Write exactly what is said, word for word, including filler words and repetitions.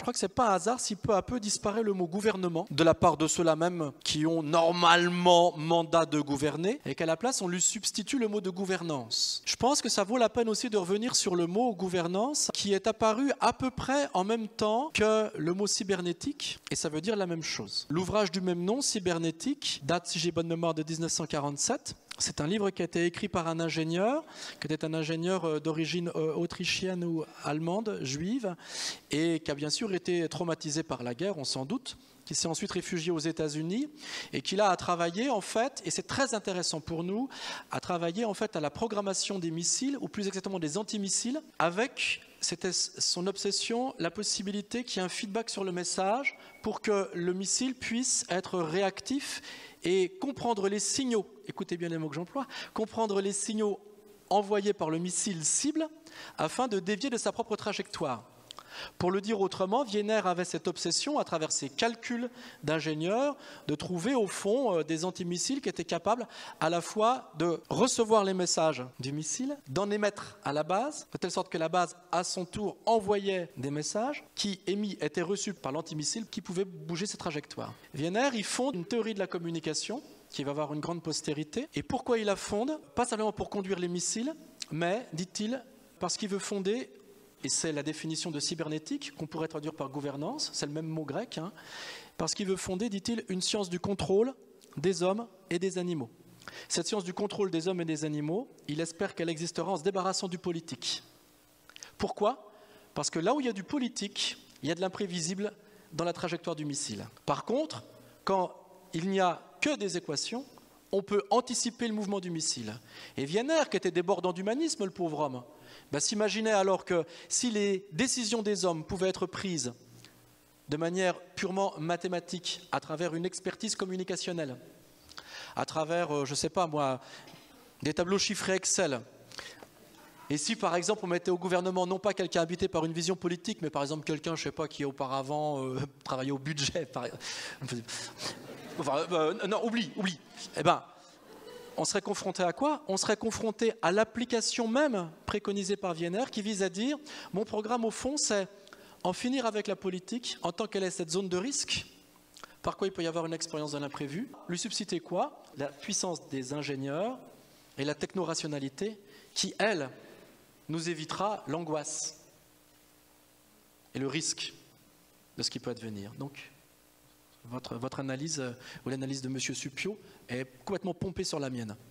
Je crois que ce n'est pas un hasard si peu à peu disparaît le mot gouvernement de la part de ceux-là même qui ont normalement mandat de gouverner et qu'à la place on lui substitue le mot de gouvernance. Je pense que ça vaut la peine aussi de revenir sur le mot gouvernance qui est apparu à peu près en même temps que le mot cybernétique et ça veut dire la même chose. L'ouvrage du même nom, Cybernétique, date, si j'ai bonne mémoire, de mille neuf cent quarante-sept. C'est un livre qui a été écrit par un ingénieur, qui était un ingénieur d'origine autrichienne ou allemande, juive, et qui a bien sûr été traumatisé par la guerre, on s'en doute, qui s'est ensuite réfugié aux États-Unis et qui là a travaillé en fait, et c'est très intéressant pour nous, a travaillé en fait à la programmation des missiles, ou plus exactement des antimissiles, avec, c'était son obsession, la possibilité qu'il y ait un feedback sur le message pour que le missile puisse être réactif et comprendre les signaux, écoutez bien les mots que j'emploie, comprendre les signaux envoyés par le missile cible afin de dévier de sa propre trajectoire. Pour le dire autrement, Wiener avait cette obsession, à travers ses calculs d'ingénieur, de trouver au fond des antimissiles qui étaient capables à la fois de recevoir les messages du missile, d'en émettre à la base, de telle sorte que la base, à son tour, envoyait des messages qui, émis, étaient reçus par l'antimissile qui pouvait bouger ses trajectoires. Wiener, il fonde une théorie de la communication qui va avoir une grande postérité. Et pourquoi il la fonde? Pas simplement pour conduire les missiles, mais, dit-il, parce qu'il veut fonder, et c'est la définition de cybernétique qu'on pourrait traduire par gouvernance, c'est le même mot grec, hein, parce qu'il veut fonder, dit-il, une science du contrôle des hommes et des animaux. Cette science du contrôle des hommes et des animaux, il espère qu'elle existera en se débarrassant du politique. Pourquoi? Parce que là où il y a du politique, il y a de l'imprévisible dans la trajectoire du missile. Par contre, quand il n'y a que des équations, on peut anticiper le mouvement du missile. Et Wiener, qui était débordant d'humanisme, le pauvre homme, ben, s'imaginait alors que si les décisions des hommes pouvaient être prises de manière purement mathématique, à travers une expertise communicationnelle, à travers, je ne sais pas moi, des tableaux chiffrés Excel, et si par exemple on mettait au gouvernement non pas quelqu'un habité par une vision politique, mais par exemple quelqu'un, je ne sais pas, qui auparavant euh, travaillait au budget, par... enfin, euh, non, oublie, oublie, eh ben, on serait confronté à quoi? On serait confronté à l'application même préconisée par Wiener qui vise à dire « Mon programme au fond, c'est en finir avec la politique en tant qu'elle est cette zone de risque, par quoi il peut y avoir une expérience de l'imprévu. Lui substituer quoi? La puissance des ingénieurs et la techno-rationalité qui, elle, nous évitera l'angoisse et le risque de ce qui peut advenir. » Donc, Votre, votre analyse, ou l'analyse de M. Suppiot, est complètement pompée sur la mienne.